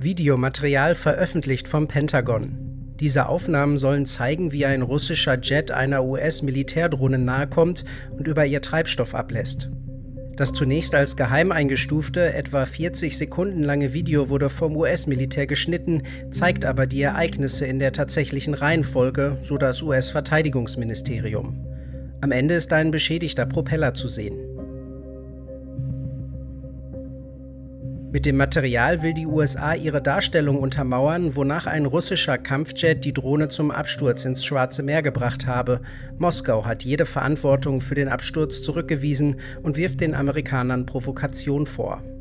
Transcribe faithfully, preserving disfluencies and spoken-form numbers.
Videomaterial veröffentlicht vom Pentagon. Diese Aufnahmen sollen zeigen, wie ein russischer Jet einer U S-Militärdrohne nahekommt und über ihr Treibstoff ablässt. Das zunächst als geheim eingestufte, etwa vierzig Sekunden lange Video wurde vom U S-Militär geschnitten, zeigt aber die Ereignisse in der tatsächlichen Reihenfolge, so das U S-Verteidigungsministerium. Am Ende ist ein beschädigter Propeller zu sehen. Mit dem Material will die U S A ihre Darstellung untermauern, wonach ein russischer Kampfjet die Drohne zum Absturz ins Schwarze Meer gebracht habe. Moskau hat jede Verantwortung für den Absturz zurückgewiesen und wirft den Amerikanern Provokation vor.